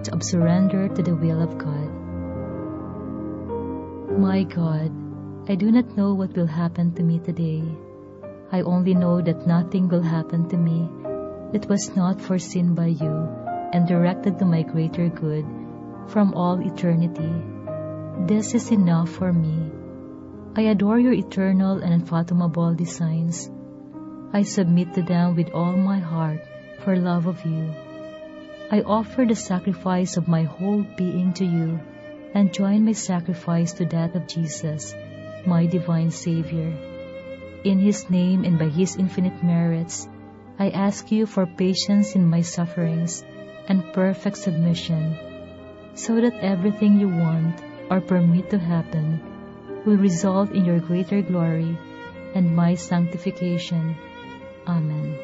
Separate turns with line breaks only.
act of surrender to the will of God. My God, I do not know what will happen to me today. I only know that nothing will happen to me that was not foreseen by you and directed to my greater good from all eternity. This is enough for me. I adore your eternal and unfathomable designs. I submit to them with all my heart for love of you. I offer the sacrifice of my whole being to you and join my sacrifice to that of Jesus, my divine Savior. In His name and by His infinite merits, I ask you for patience in my sufferings and perfect submission, so that everything you want or permit to happen will result in your greater glory and my sanctification. Amen.